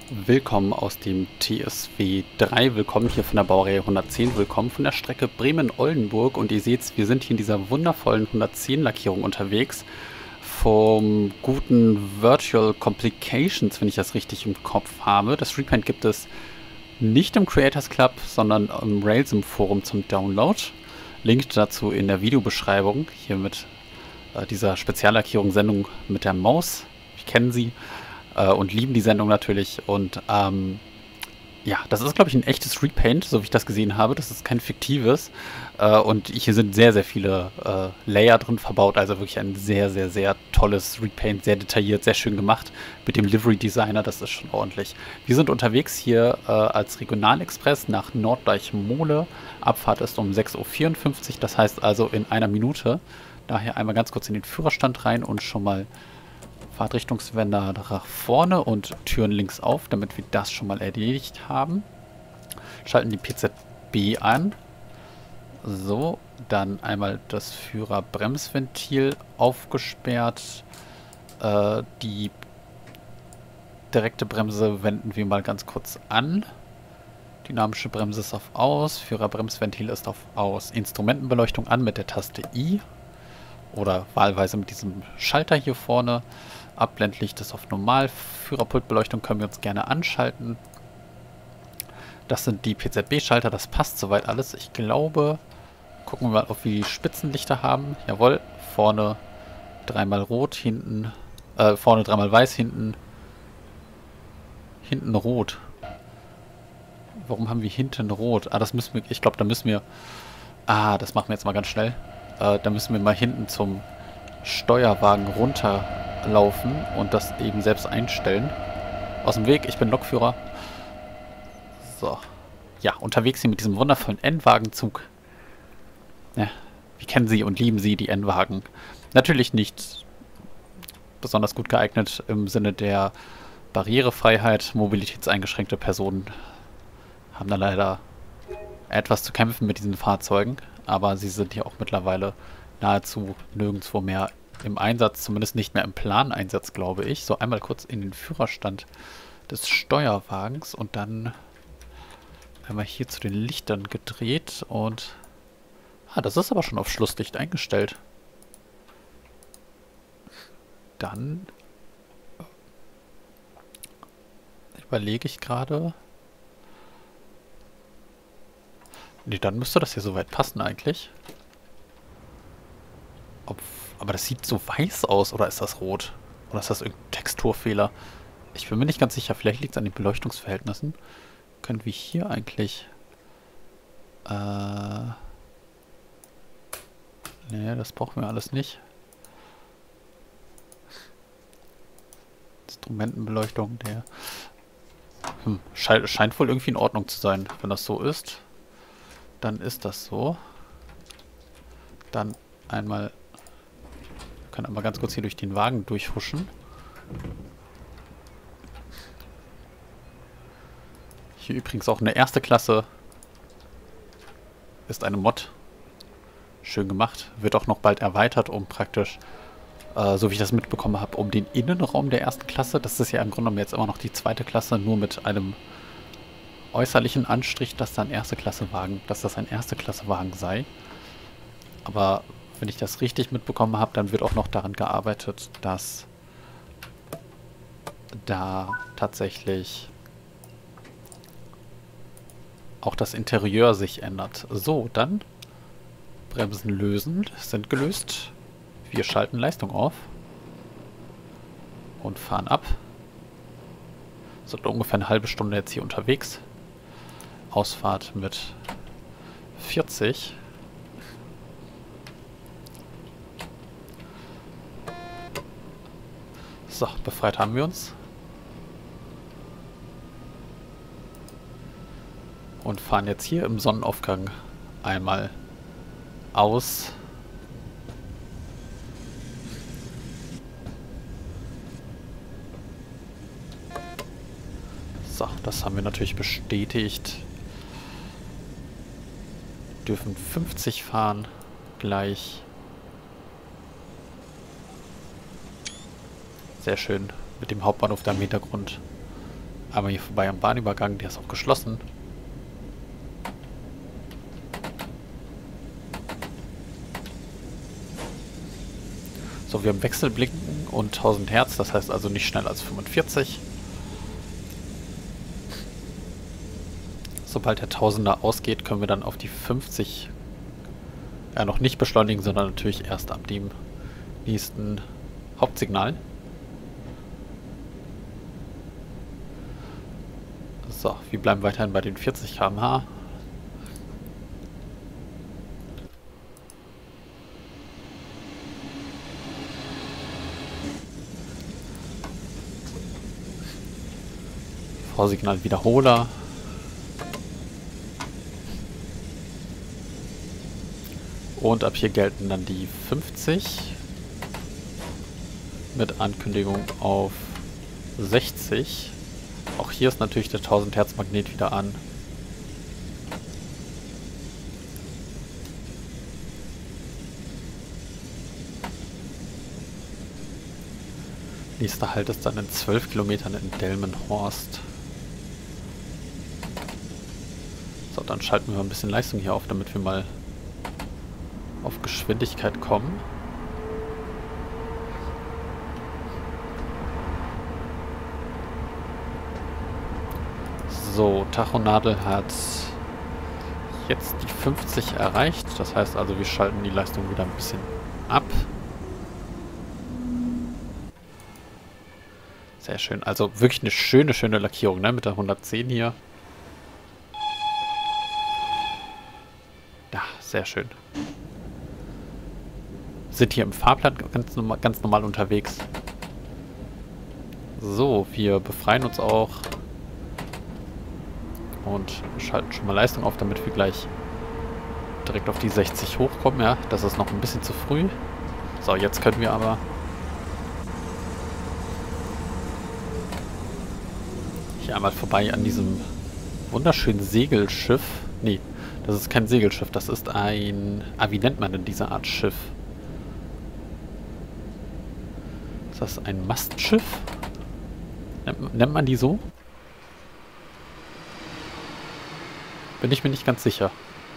Willkommen aus dem TSW 3, willkommen hier von der Baureihe 110, willkommen von der Strecke Bremen-Oldenburg und ihr seht, wir sind hier in dieser wundervollen 110 Lackierung unterwegs vom guten Virtual Complications, wenn ich das richtig im Kopf habe. Das Repaint gibt es nicht im Creators Club, sondern im Railsim Forum zum Download. Link dazu in der Videobeschreibung, hier mit dieser Speziallackierung Sendung mit der Maus. Ich kenne sie. Und lieben die Sendung natürlich. Und ja, das ist, glaube ich, ein echtes Repaint, so wie ich das gesehen habe. Das ist kein fiktives. Und hier sind sehr, sehr viele Layer drin verbaut. Also wirklich ein sehr, sehr, sehr tolles Repaint. Sehr detailliert, sehr schön gemacht. Mit dem Livery Designer, das ist schon ordentlich. Wir sind unterwegs hier als Regionalexpress nach Norddeich-Mohle. Abfahrt ist um 6:54 Uhr. Das heißt also in einer Minute. Daher einmal ganz kurz in den Führerstand rein und schon mal Fahrtrichtungswender nach vorne und Türen links auf, damit wir das schon mal erledigt haben. Schalten die PZB an. So, dann einmal das Führerbremsventil aufgesperrt. Die direkte Bremse wenden wir mal ganz kurz an. Dynamische Bremse ist auf Aus, Führerbremsventil ist auf Aus. Instrumentenbeleuchtung an mit der Taste I. Oder wahlweise mit diesem Schalter hier vorne. Abblendlicht ist auf Normal. Führerpultbeleuchtung können wir uns gerne anschalten. Das sind die PZB-Schalter, das passt soweit alles. Ich glaube, gucken wir mal, ob wir die Spitzenlichter haben. Jawohl, vorne dreimal rot, hinten, vorne dreimal weiß, hinten rot. Warum haben wir hinten rot? Ah, das müssen wir, ich glaube, da müssen wir, das machen wir jetzt mal ganz schnell. Da müssen wir mal hinten zum Steuerwagen runterlaufen und das eben selbst einstellen. Aus dem Weg, ich bin Lokführer. So. Ja, unterwegs hier mit diesem wundervollen N-Wagenzug. Ja, wir kennen sie und lieben sie, die N-Wagen. Natürlich nicht besonders gut geeignet im Sinne der Barrierefreiheit. Mobilitätseingeschränkte Personen haben da leider etwas zu kämpfen mit diesen Fahrzeugen. Aber sie sind hier auch mittlerweile nahezu nirgendwo mehr im Einsatz, zumindest nicht mehr im Planeinsatz, glaube ich. So, einmal kurz in den Führerstand des Steuerwagens und dann einmal hier zu den Lichtern gedreht und... das ist aber schon auf Schlusslicht eingestellt. Dann überlege ich gerade... Nee, dann müsste das hier soweit passen eigentlich. Aber das sieht so weiß aus, oder ist das rot? Oder ist das irgendein Texturfehler? Ich bin mir nicht ganz sicher, vielleicht liegt es an den Beleuchtungsverhältnissen. Können wir hier eigentlich... Nee, das brauchen wir alles nicht. Instrumentenbeleuchtung, der... scheint wohl irgendwie in Ordnung zu sein, wenn das so ist. Dann ist das so. Dann einmal... Wir können einmal ganz kurz hier durch den Wagen durchhuschen. Hier übrigens auch eine erste Klasse. Ist eine Mod. Schön gemacht. Wird auch noch bald erweitert, um praktisch, so wie ich das mitbekommen habe, um den Innenraum der ersten Klasse. Das ist ja im Grunde genommen jetzt immer noch die zweite Klasse, nur mit einem äußerlichen Anstrich, dass das ein Erste-Klasse-Wagen sei. Aber wenn ich das richtig mitbekommen habe, dann wird auch noch daran gearbeitet, dass da tatsächlich auch das Interieur sich ändert. So, dann Bremsen lösen, sind gelöst. Wir schalten Leistung auf und fahren ab. Sind ungefähr eine halbe Stunde jetzt hier unterwegs. Ausfahrt mit 40. So, befreit haben wir uns. Und fahren jetzt hier im Sonnenaufgang einmal aus. So, das haben wir natürlich bestätigt. Dürfen 50 fahren. Gleich. Sehr schön. Mit dem Hauptbahnhof da im Hintergrund. Einmal hier vorbei am Bahnübergang, der ist auch geschlossen. So, wir haben Wechselblicken und 1000 Hertz, das heißt also nicht schneller als 45. Sobald der Tausender ausgeht, können wir dann auf die 50 noch nicht beschleunigen, sondern natürlich erst ab dem nächsten Hauptsignal. So, wir bleiben weiterhin bei den 40 km/h. Vorsignal Wiederholer. Und ab hier gelten dann die 50 mit Ankündigung auf 60. Auch hier ist natürlich der 1000 Hertz Magnet wieder an. Nächster Halt ist dann in 12 Kilometern in Delmenhorst. So, dann schalten wir ein bisschen Leistung hier auf, damit wir mal auf Geschwindigkeit kommen. So, Tachonadel hat jetzt die 50 erreicht. Das heißt also, wir schalten die Leistung wieder ein bisschen ab. Sehr schön. Also wirklich eine schöne Lackierung, ne? Mit der 110 hier. Ja, sehr schön. Sind hier im Fahrplan ganz normal unterwegs. So, wir befreien uns auch. Und schalten schon mal Leistung auf, damit wir gleich direkt auf die 60 hochkommen. Ja, das ist noch ein bisschen zu früh. So, jetzt können wir aber hier einmal vorbei an diesem wunderschönen Segelschiff. Nee, das ist kein Segelschiff, das ist ein... Ah, wie nennt man denn diese Art Schiff? Ist das ein Mastschiff? Nennt man die so? Bin ich mir nicht ganz sicher.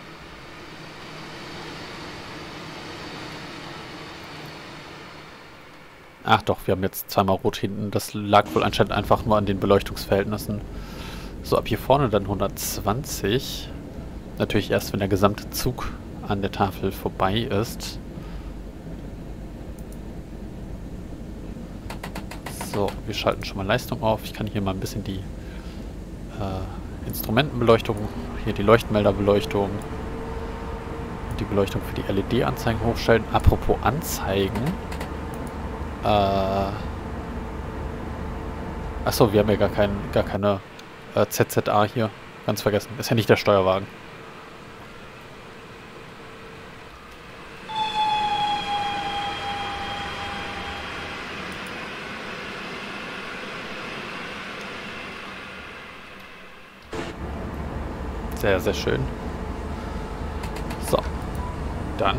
Ach doch, wir haben jetzt zweimal rot hinten. Das lag wohl anscheinend einfach nur an den Beleuchtungsverhältnissen. So, ab hier vorne dann 120. Natürlich erst, wenn der gesamte Zug an der Tafel vorbei ist. So, wir schalten schon mal Leistung auf. Ich kann hier mal ein bisschen die Instrumentenbeleuchtung, hier die Leuchtmelderbeleuchtung und die Beleuchtung für die LED-Anzeigen hochstellen. Apropos Anzeigen. Achso, wir haben ja gar keine ZZA hier. Ganz vergessen. Ist ja nicht der Steuerwagen. Sehr, sehr schön. So. Dann.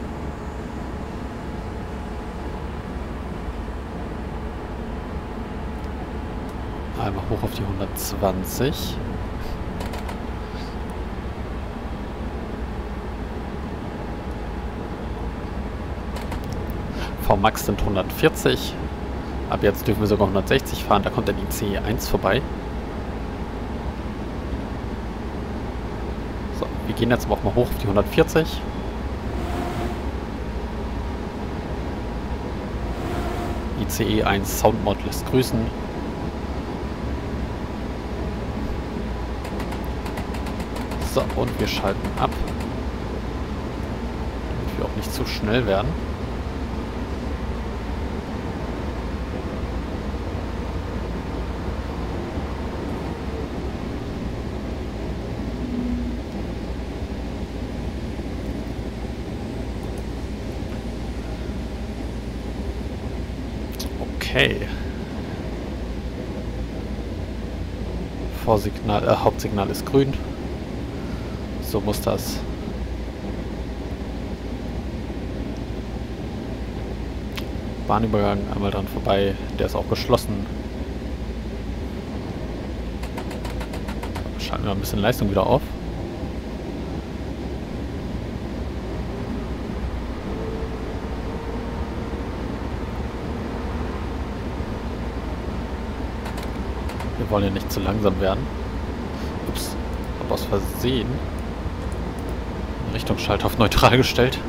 Einmal hoch auf die 120. Vmax sind 140. Ab jetzt dürfen wir sogar 160 fahren. Da kommt dann die CE1 vorbei. So, wir gehen jetzt aber auch mal hoch auf die 140. ICE1 Soundmod lässt grüßen. So, und wir schalten ab, damit wir auch nicht zu schnell werden. Okay. Hauptsignal ist grün. So muss das. Bahnübergang einmal dran vorbei. Der ist auch geschlossen. schalten wir ein bisschen Leistung wieder auf. Wir wollen ja nicht zu langsam werden. Ups, habe aus Versehen den Richtungsschalter auf neutral gestellt.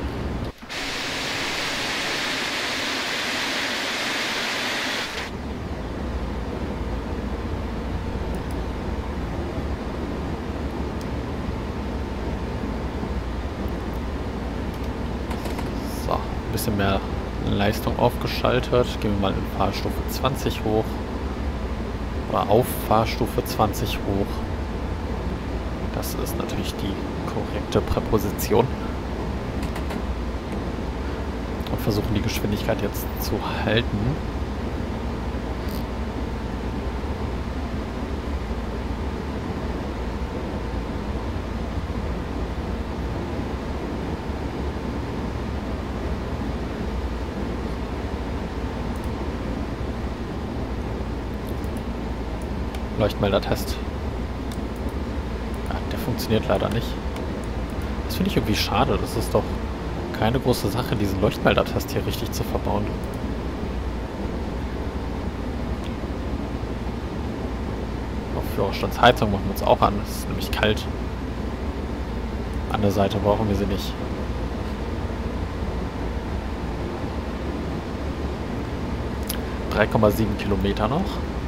So, ein bisschen mehr Leistung aufgeschaltet. Gehen wir mal in Fahrstufe 20 hoch. Oder auf Fahrstufe 20 hoch. Das ist natürlich die korrekte Präposition. Und versuchen die Geschwindigkeit jetzt zu halten. Leuchtmelder-Test. Ja, der funktioniert leider nicht. Das finde ich irgendwie schade. Das ist doch keine große Sache, diesen Leuchtmelder-Test hier richtig zu verbauen. Auf Führerstandsheizung machen wir uns auch an. Es ist nämlich kalt. An der Seite brauchen wir sie nicht. ,7 Kilometer noch.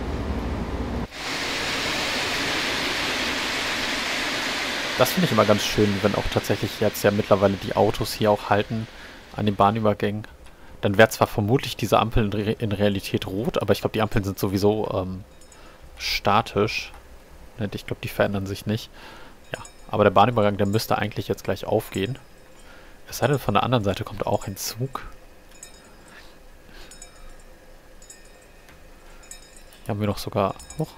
Das finde ich immer ganz schön, wenn auch tatsächlich jetzt ja mittlerweile die Autos hier auch halten an den Bahnübergängen. Dann wäre zwar vermutlich diese Ampel in Realität rot, aber ich glaube, die Ampeln sind sowieso statisch. Ich glaube, die verändern sich nicht. Ja, aber der Bahnübergang, der müsste eigentlich jetzt gleich aufgehen. Es sei denn, von der anderen Seite kommt auch ein Zug. Hier haben wir noch sogar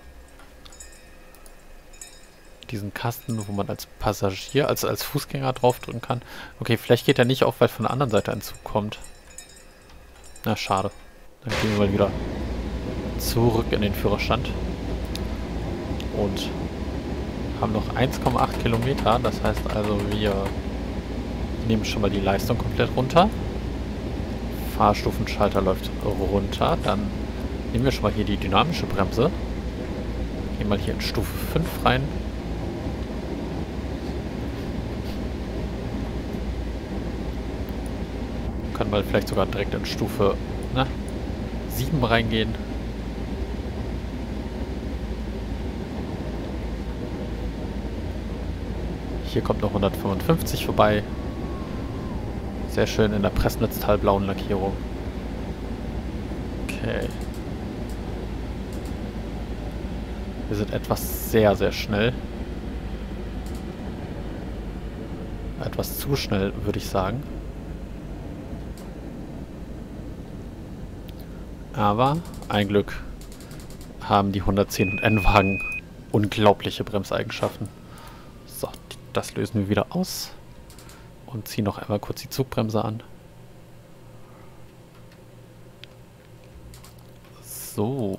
diesen Kasten, wo man als Passagier, als Fußgänger draufdrücken kann. Okay, vielleicht geht der nicht auf, weil von der anderen Seite ein Zug kommt. Na, schade. Dann gehen wir mal wieder zurück in den Führerstand. Und haben noch 1,8 Kilometer. Das heißt also, wir nehmen schon mal die Leistung komplett runter. Fahrstufenschalter läuft runter. Dann nehmen wir schon mal hier die dynamische Bremse. Gehen mal hier in Stufe 5 rein. Können wir vielleicht sogar direkt in Stufe 7 reingehen. Hier kommt noch 155 vorbei. Sehr schön in der Pressnitztal-blauen Lackierung. Okay. Wir sind etwas sehr, sehr schnell. Etwas zu schnell, würde ich sagen. Aber ein Glück haben die 110 und N-Wagen unglaubliche Bremseigenschaften. So, das lösen wir wieder aus. Und ziehen noch einmal kurz die Zugbremse an. So.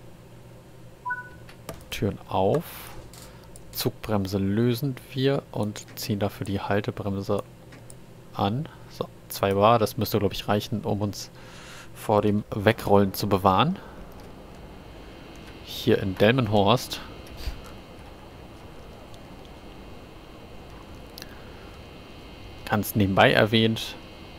Türen auf. Zugbremse lösen wir und ziehen dafür die Haltebremse an. So, 2 Bar, das müsste, glaube ich, reichen, um uns vor dem Wegrollen zu bewahren. Hier in Delmenhorst. Ganz nebenbei erwähnt,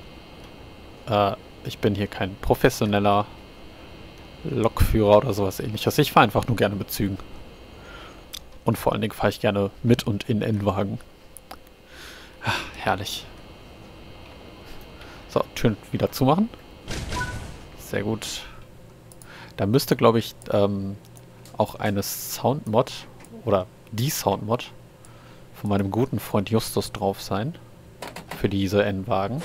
ich bin hier kein professioneller Lokführer oder sowas ähnliches. Ich fahre einfach nur gerne mit Zügen. Und vor allen Dingen fahre ich gerne mit und in N-Wagen. Herrlich. So, Türen wieder zumachen. Sehr gut. Da müsste, glaube ich, auch eine Soundmod oder die Soundmod von meinem guten Freund Justus drauf sein. Für diese N-Wagen.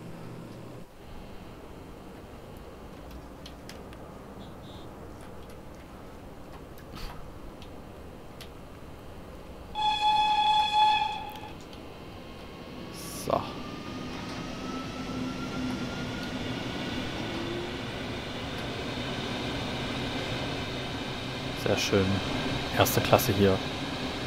So. Sehr schön. Erste Klasse hier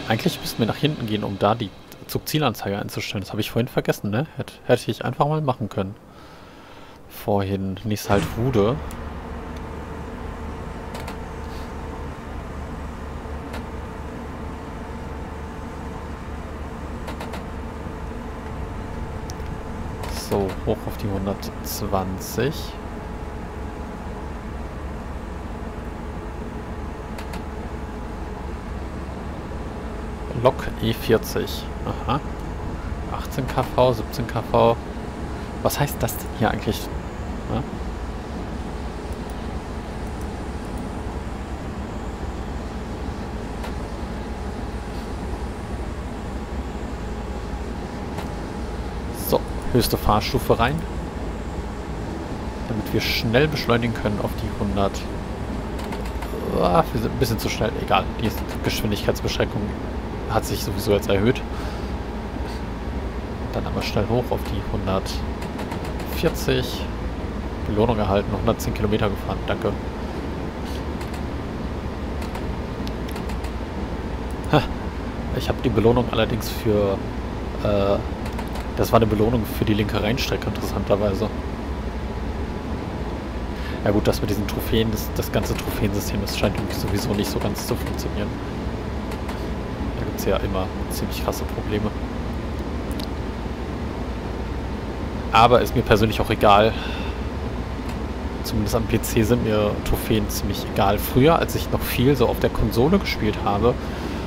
Eigentlich müssten wir nach hinten gehen, um da die Zugzielanzeige einzustellen. Das habe ich vorhin vergessen, ne? Hätte ich einfach mal machen können. Vorhin. Nächstes halt Rude. So, hoch auf die 120. Lok E40. Aha. 18 kV, 17 kV. Was heißt das denn hier eigentlich? Ja? So, höchste Fahrstufe rein. Damit wir schnell beschleunigen können auf die 100. Wir sind ein bisschen zu schnell. Egal, die Geschwindigkeitsbeschränkung hat sich sowieso jetzt erhöht. Dann aber schnell hoch auf die 140. Belohnung erhalten, 110 Kilometer gefahren. Danke. Ich habe die Belohnung allerdings für... das war eine Belohnung für die linke Rheinstrecke, interessanterweise. Ja gut, das mit diesen Trophäen, das ganze Trophäensystem, das scheint irgendwie sowieso nicht so ganz zu funktionieren. Da gibt es ja immer ziemlich krasse Probleme. Aber ist mir persönlich auch egal. Zumindest am PC sind mir Trophäen ziemlich egal. Früher, als ich noch viel so auf der Konsole gespielt habe,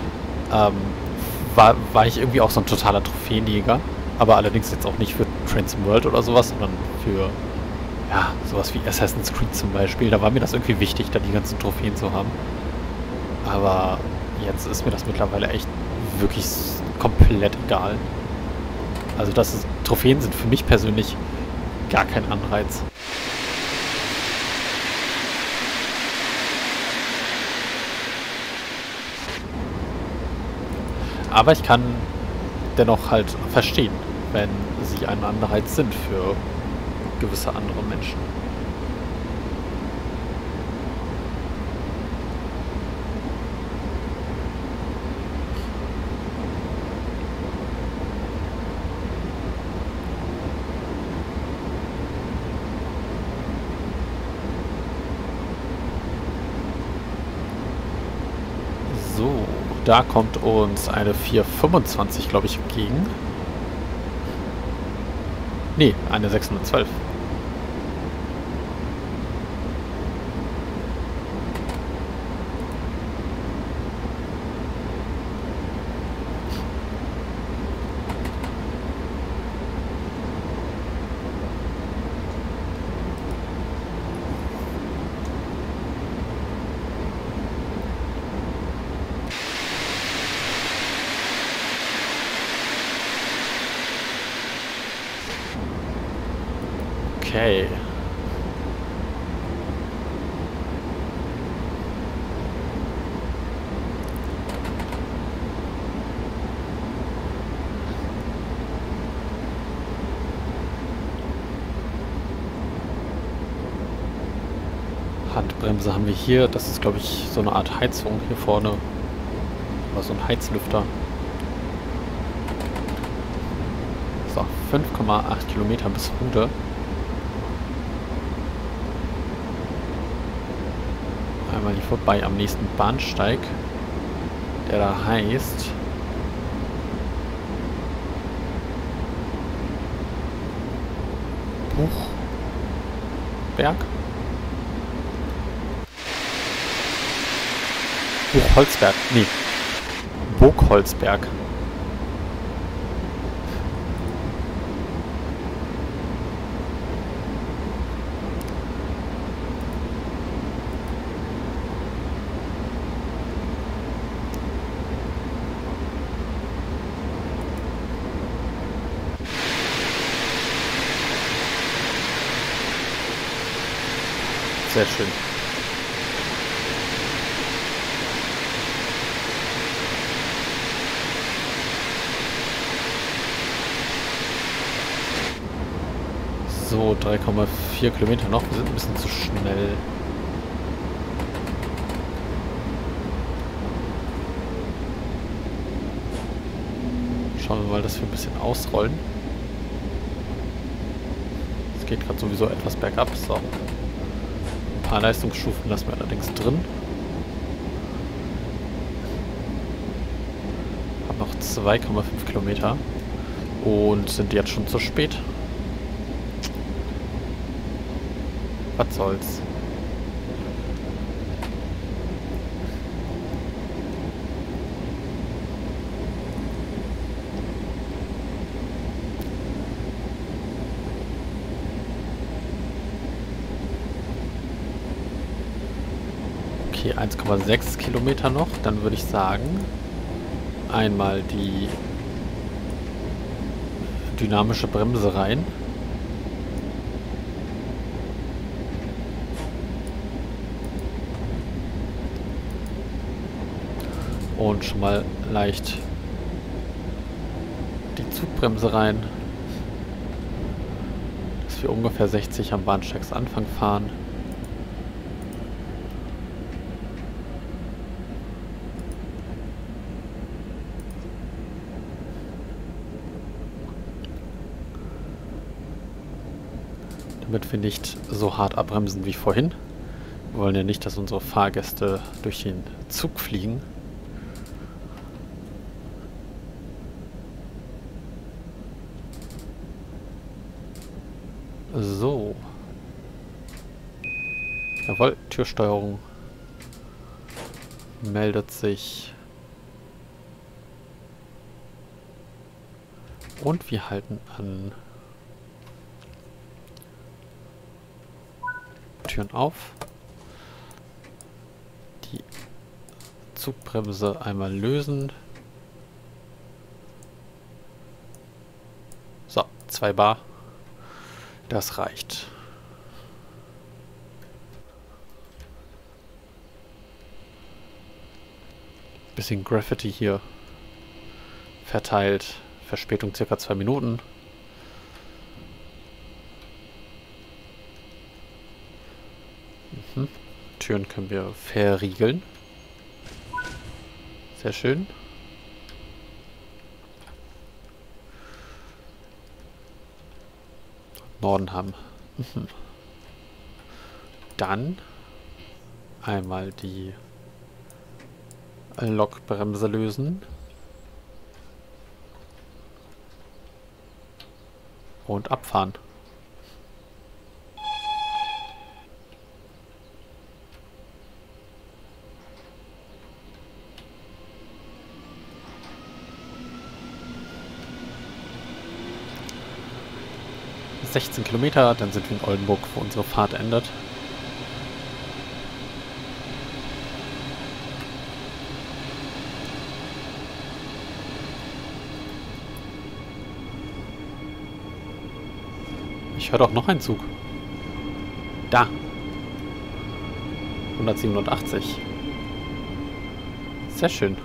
war ich irgendwie auch so ein totaler Trophäenjäger. Aber allerdings jetzt auch nicht für Trains World oder sowas, sondern für... ja, sowas wie Assassin's Creed zum Beispiel. Da war mir das irgendwie wichtig, da die ganzen Trophäen zu haben. Aber jetzt ist mir das mittlerweile echt wirklich komplett egal. Also Trophäen sind für mich persönlich gar kein Anreiz. Aber ich kann dennoch halt verstehen, wenn sie ein Anreiz sind für gewisse andere Menschen. So, da kommt uns eine 425, glaube ich, entgegen. Nee, eine 612. Okay. Handbremse haben wir hier. Das ist, glaube ich, so eine Art Heizung hier vorne. Oder so ein Heizlüfter. So, 5,8 Kilometer bis Rude. Einmal hier vorbei am nächsten Bahnsteig, der da heißt Buchberg? Buchholzberg, nee, Burgholzberg. Sehr schön. So, 3,4 Kilometer noch. Wir sind ein bisschen zu schnell. Schauen wir mal, dass wir ein bisschen ausrollen. Es geht gerade sowieso etwas bergab. So. Ein paar Leistungsstufen lassen wir allerdings drin. Haben noch 2,5 Kilometer und sind jetzt schon zu spät. Was soll's. Okay, 1,6 Kilometer noch. Dann würde ich sagen, einmal die dynamische Bremse rein. Und schon mal leicht die Zugbremse rein. Dass wir ungefähr 60 am Bahnsteigsanfang fahren. Damit wir nicht so hart abbremsen wie vorhin. Wir wollen ja nicht, dass unsere Fahrgäste durch den Zug fliegen. So. Jawohl, Türsteuerung meldet sich. Und wir halten an. Türen auf. Die Zugbremse einmal lösen. So, 2 Bar. Das reicht. Bisschen Graffiti hier verteilt. Verspätung circa 2 Minuten. Türen können wir verriegeln. Sehr schön. Norden haben. Dann einmal die Lokbremse lösen. Und abfahren. – 16 Kilometer, dann sind wir in Oldenburg, wo unsere Fahrt endet. Ich höre doch noch einen Zug. Da. 187. Sehr schön.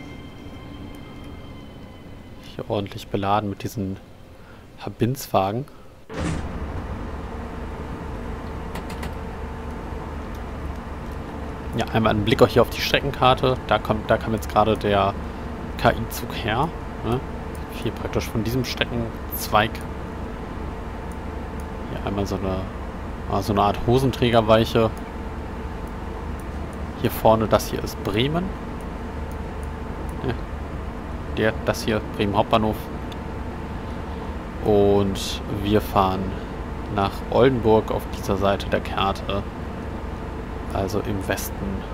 Hier ordentlich beladen mit diesen Habinzwagen. Ja, einmal einen Blick auch hier auf die Streckenkarte. Da kam jetzt gerade der KI-Zug her. Ne? Hier praktisch von diesem Streckenzweig. Hier einmal so eine Art Hosenträgerweiche. Hier vorne, das hier ist Bremen. Ja, das hier, Bremen Hauptbahnhof. Und wir fahren nach Oldenburg auf dieser Seite der Karte. Also im Westen.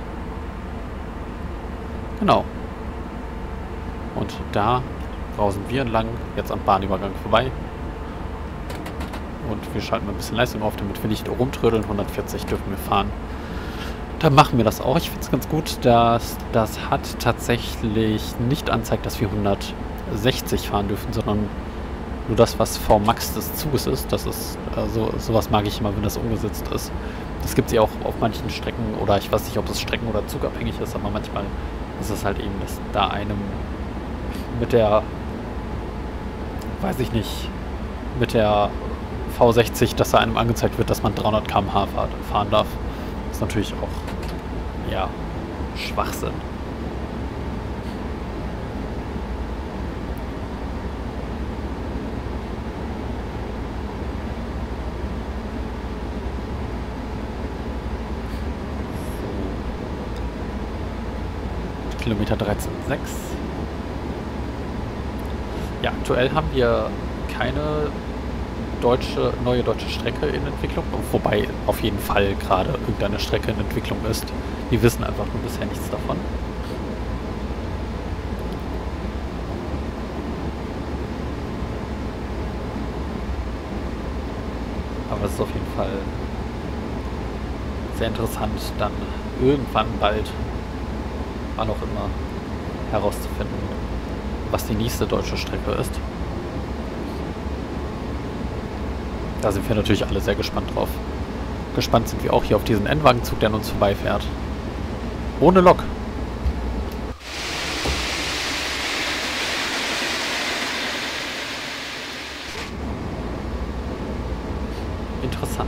Genau. Und da brausen wir entlang, jetzt am Bahnübergang vorbei. Und wir schalten ein bisschen Leistung auf, damit wir nicht rumtrödeln. 140 dürfen wir fahren. Dann machen wir das auch. Ich finde es ganz gut, dass das hat tatsächlich nicht anzeigt, dass wir 160 fahren dürfen, sondern nur das, was Vmax des Zuges ist. Das ist, sowas mag ich immer, wenn das umgesetzt ist. Das gibt es ja auch auf manchen Strecken, oder ich weiß nicht, ob das strecken- oder zugabhängig ist, aber manchmal ist es halt eben, dass da einem mit der, weiß ich nicht, mit der V60, dass da einem angezeigt wird, dass man 300 km/h fahren darf. Das ist natürlich auch, ja, Schwachsinn. Kilometer 13,6. Ja, aktuell haben wir keine neue deutsche Strecke in Entwicklung, wobei auf jeden Fall gerade irgendeine Strecke in Entwicklung ist. Wir wissen einfach nur bisher nichts davon. Aber es ist auf jeden Fall sehr interessant, dann irgendwann bald, wann auch immer, herauszufinden, was die nächste deutsche Strecke ist. Da sind wir natürlich alle sehr gespannt drauf. Gespannt sind wir auch hier auf diesen N-Wagenzug, der an uns vorbeifährt. Ohne Lok. Interessant.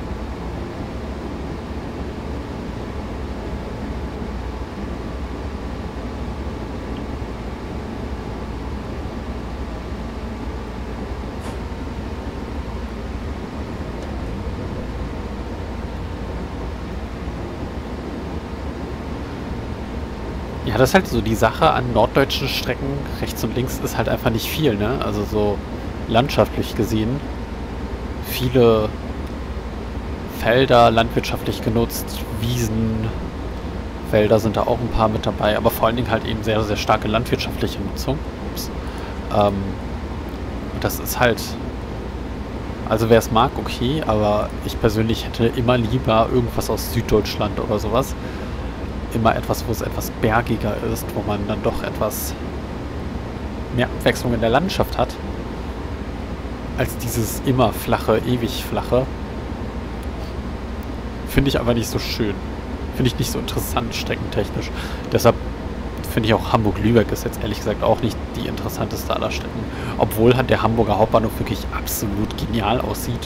Ja, das ist halt so die Sache an norddeutschen Strecken, rechts und links ist halt einfach nicht viel, ne? Also so landschaftlich gesehen. Viele Felder landwirtschaftlich genutzt, Wiesen, Wälder sind da auch ein paar mit dabei, aber vor allen Dingen halt eben sehr, sehr starke landwirtschaftliche Nutzung. Ups. Und das ist halt, also wer es mag, okay, aber ich persönlich hätte immer lieber irgendwas aus Süddeutschland oder sowas. Immer etwas, wo es etwas bergiger ist, wo man dann doch etwas mehr Abwechslung in der Landschaft hat, als dieses immer flache, ewig flache. Finde ich aber nicht so schön. Finde ich nicht so interessant, streckentechnisch. Deshalb finde ich auch Hamburg-Lübeck ist jetzt ehrlich gesagt auch nicht die interessanteste aller Strecken. Obwohl halt der Hamburger Hauptbahnhof wirklich absolut genial aussieht.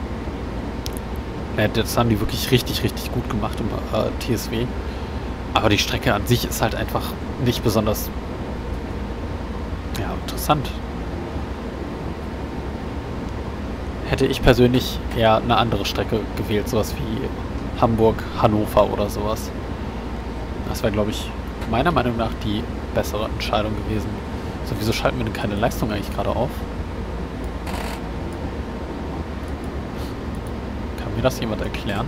Ja, das haben die wirklich richtig, richtig gut gemacht im TSW. Aber die Strecke an sich ist halt einfach nicht besonders, ja, interessant. Hätte ich persönlich eher eine andere Strecke gewählt, sowas wie Hamburg, Hannover oder sowas. Das wäre, glaube ich, meiner Meinung nach die bessere Entscheidung gewesen. So, wieso schalten wir denn keine Leistung eigentlich gerade auf? Kann mir das jemand erklären?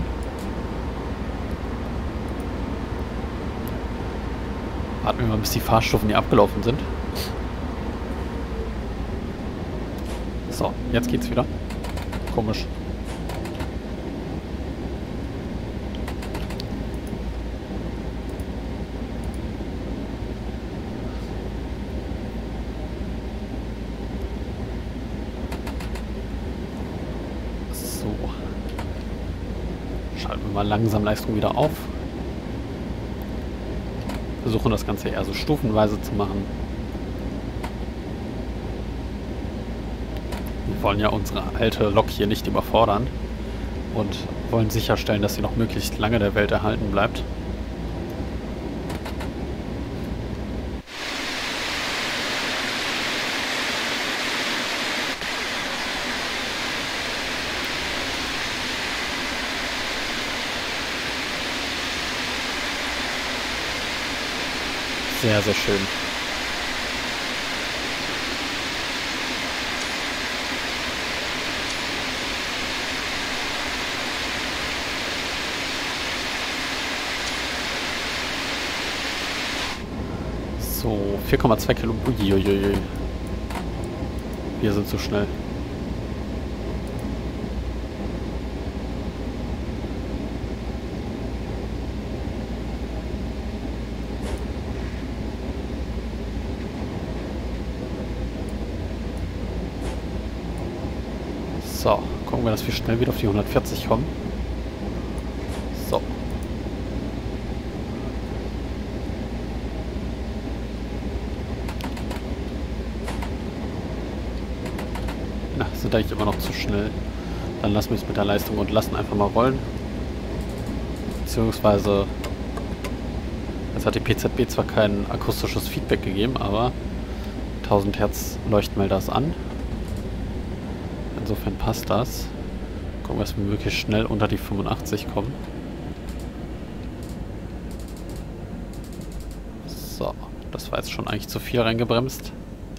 Warten wir mal, bis die Fahrstufen hier abgelaufen sind. So, jetzt geht's wieder. Komisch. So. Schalten wir mal langsam Leistung wieder auf. Versuchen das Ganze eher so stufenweise zu machen. Wir wollen ja unsere alte Lok hier nicht überfordern und wollen sicherstellen, dass sie noch möglichst lange der Welt erhalten bleibt. Sehr, sehr schön. So, 4,2 Kilometer. Uiuiui. Wir sind zu schnell. So, gucken wir, dass wir schnell wieder auf die 140 kommen. So. Na, sind eigentlich immer noch zu schnell. Dann lassen wir es mit der Leistung und lassen einfach mal rollen. Beziehungsweise, jetzt hat die PZB zwar kein akustisches Feedback gegeben, aber 1000 Hertz Leuchtmelder ist an. Insofern passt das. Gucken wir, dass wir möglichst schnell unter die 85 kommen. So. das war jetzt schon eigentlich zu viel reingebremst.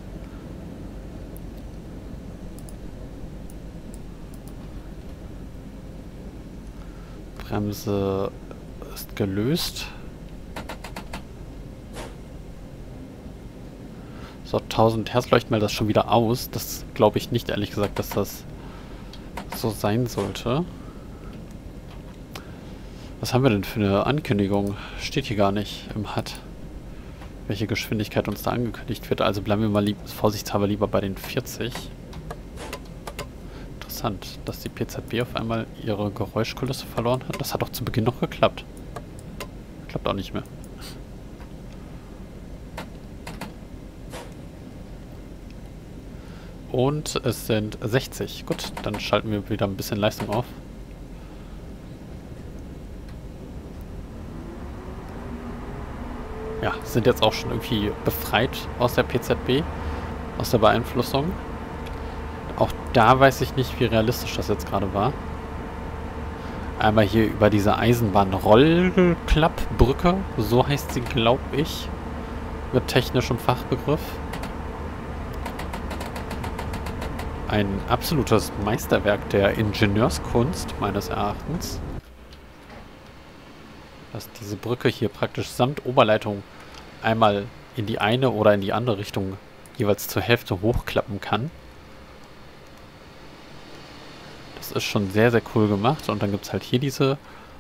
Bremse ist gelöst. So, 1000 Hertz leuchten wir das schon wieder aus. Das glaube ich nicht, ehrlich gesagt, dass das so sein sollte. Was haben wir denn für eine Ankündigung? Steht hier gar nicht im HUD, welche Geschwindigkeit uns da angekündigt wird. Also bleiben wir mal vorsichtshalber lieber bei den 40. Interessant, dass die PZB auf einmal ihre Geräuschkulisse verloren hat. Das hat doch zu Beginn noch geklappt. Klappt auch nicht mehr. Und es sind 60. Gut, dann schalten wir wieder ein bisschen Leistung auf. Ja, sind jetzt auch schon irgendwie befreit aus der PZB, aus der Beeinflussung. Auch da weiß ich nicht, wie realistisch das jetzt gerade war. Einmal hier über diese Eisenbahnrollklappbrücke, so heißt sie, glaube ich, mit technischem Fachbegriff. Ein absolutes Meisterwerk der Ingenieurskunst, meines Erachtens. Dass diese Brücke hier praktisch samt Oberleitung einmal in die eine oder in die andere Richtung jeweils zur Hälfte hochklappen kann. Das ist schon sehr, sehr cool gemacht. Und dann gibt es halt hier diese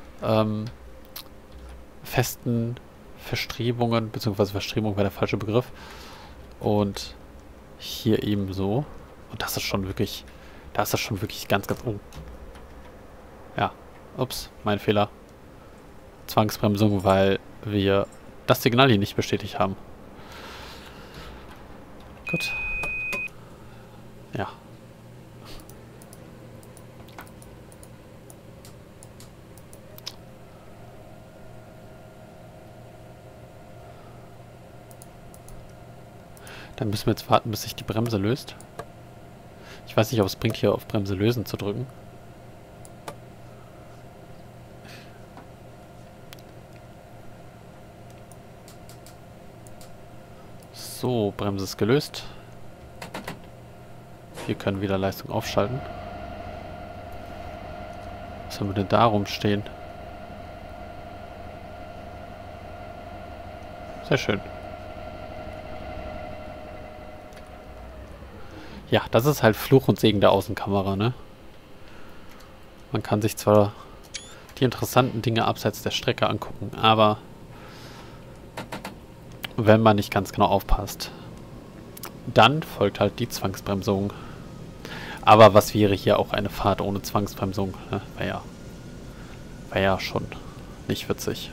festen Verstrebungen, beziehungsweise Verstrebung war der falsche Begriff. Und hier ebenso. Und das ist schon wirklich, da ist das schon wirklich ganz, ganz... Oh. Ja, ups, mein Fehler. Zwangsbremsung, weil wir das Signal hier nicht bestätigt haben. Gut. Ja. Dann müssen wir jetzt warten, bis sich die Bremse löst. Ich weiß nicht, ob es bringt, hier auf Bremse lösen zu drücken. So, Bremse ist gelöst. Wir können wieder Leistung aufschalten. Was haben wir denn da rumstehen? Sehr schön. Ja, das ist halt Fluch und Segen der Außenkamera, ne? Man kann sich zwar die interessanten Dinge abseits der Strecke angucken, aber wenn man nicht ganz genau aufpasst, dann folgt halt die Zwangsbremsung. Aber was wäre hier auch eine Fahrt ohne Zwangsbremsung? Ne? Wäre ja schon nicht witzig.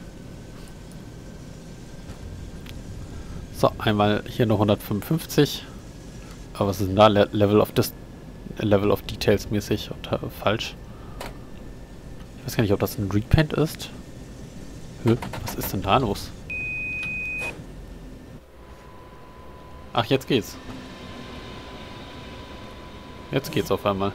So, einmal hier noch 155. Aber was ist denn da? Level of Details mäßig falsch. Ich weiß gar nicht, ob das ein Repaint ist. Was ist denn da los? Ach, jetzt geht's. Jetzt geht's auf einmal.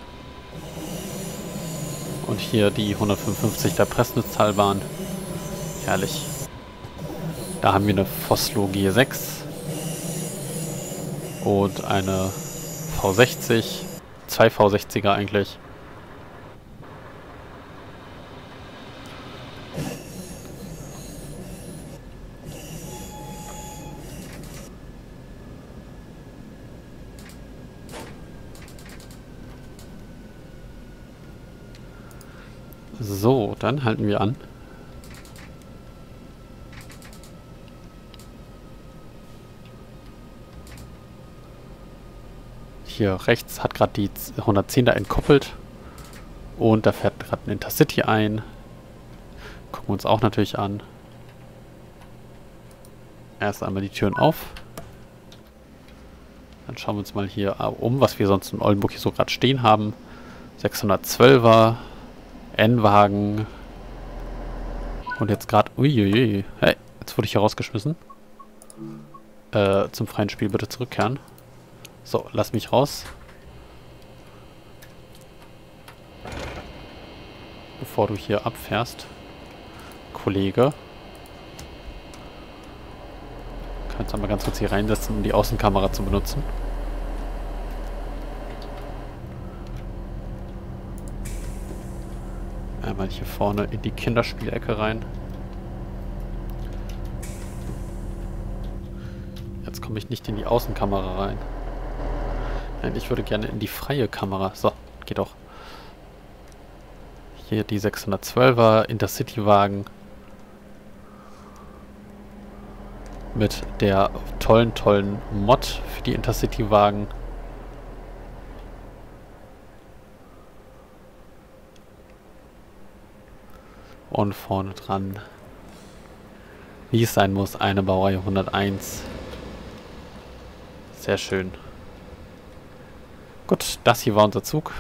Und hier die 155 der Pressnitztalbahn. Herrlich. Da haben wir eine Vossloh G6. Und eine V60. Zwei V60er eigentlich. So, dann halten wir an. Hier rechts hat gerade die 110er entkoppelt. Und da fährt gerade ein Intercity ein. Gucken wir uns auch natürlich an. Erst einmal die Türen auf. Dann schauen wir uns mal hier um, was wir sonst in Oldenburg hier so gerade stehen haben. 612er. N-Wagen. Und jetzt gerade... Uiuiui. Hey, jetzt wurde ich hier rausgeschmissen. Zum freien Spiel bitte zurückkehren. So, lass mich raus. Bevor du hier abfährst. Kollege. werde es einmal ganz kurz hier reinsetzen, um die Außenkamera zu benutzen. Einmal hier vorne in die Kinderspielecke rein. Jetzt komme ich nicht in die Außenkamera rein. Nein, ich würde gerne in die freie Kamera. So, geht doch. Hier die 612er Intercity-Wagen. Mit der tollen Mod für die Intercity-Wagen. Und vorne dran, wie es sein muss, eine Baureihe 101. Sehr schön. Gut, das hier war unser Zug.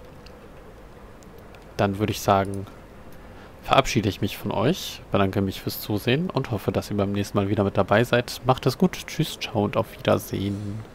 Dann würde ich sagen, verabschiede ich mich von euch, bedanke mich fürs Zusehen und hoffe, dass ihr beim nächsten Mal wieder mit dabei seid. Macht es gut, tschüss, ciao und auf Wiedersehen.